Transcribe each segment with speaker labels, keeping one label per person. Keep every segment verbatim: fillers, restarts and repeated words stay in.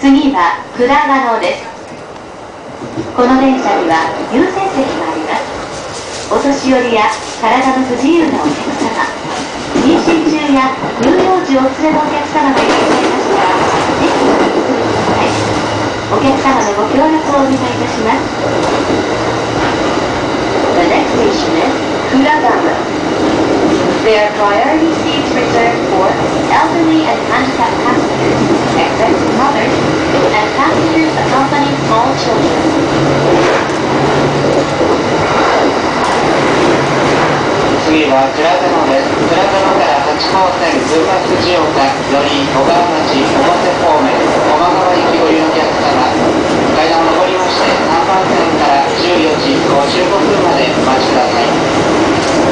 Speaker 1: 次は倉賀野です。この電車には優先席があります。お年寄りや体の不自由なお客様、妊娠中や乳幼児をお連れのお客様がいらっしゃいましたら、ぜひお引き継ぎください。お客様のご協力をお願いいたします。The next station is Kuragano. There are priority seats reserved for elderly and handicapped passengers, expectant mothers, and passengers accompanying small children.
Speaker 2: 次は倉賀野です。倉賀野からはち号線通過藤岡より小川町小瀬方面駒川行きご利用のお客様、階段を上りましてさんばん線からじゅうよじごじゅうごふんまでお待ちください。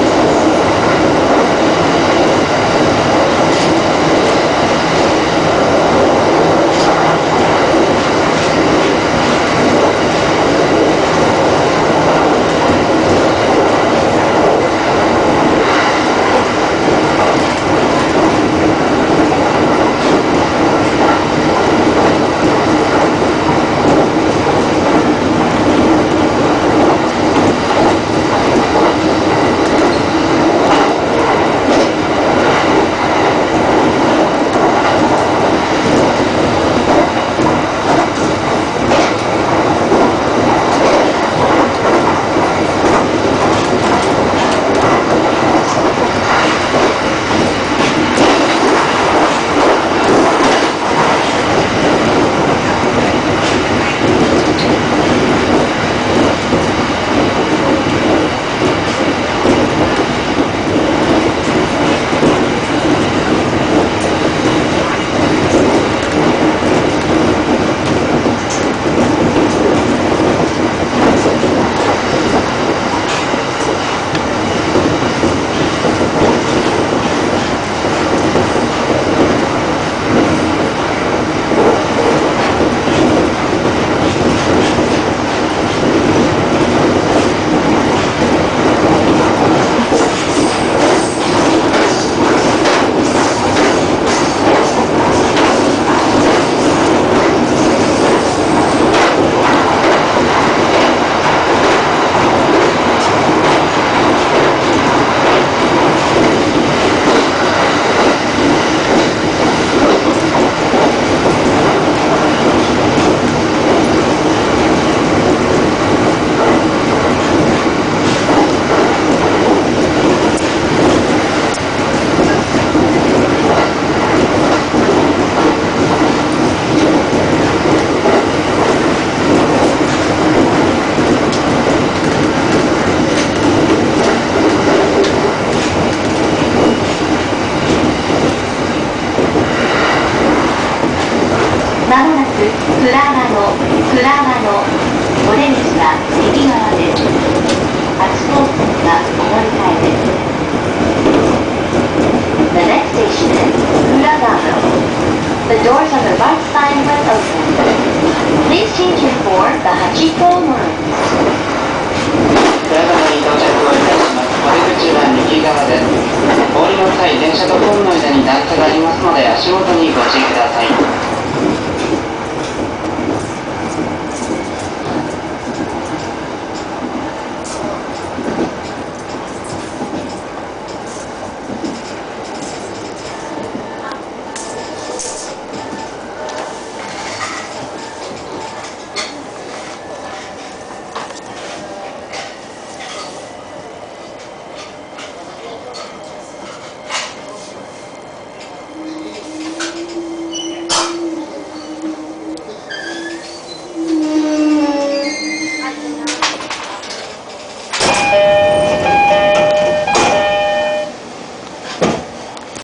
Speaker 1: まもなく倉賀野、倉賀野。お出口は右側です。はち号線はお乗り換えです。The next station is Kuragano. The doors on the right side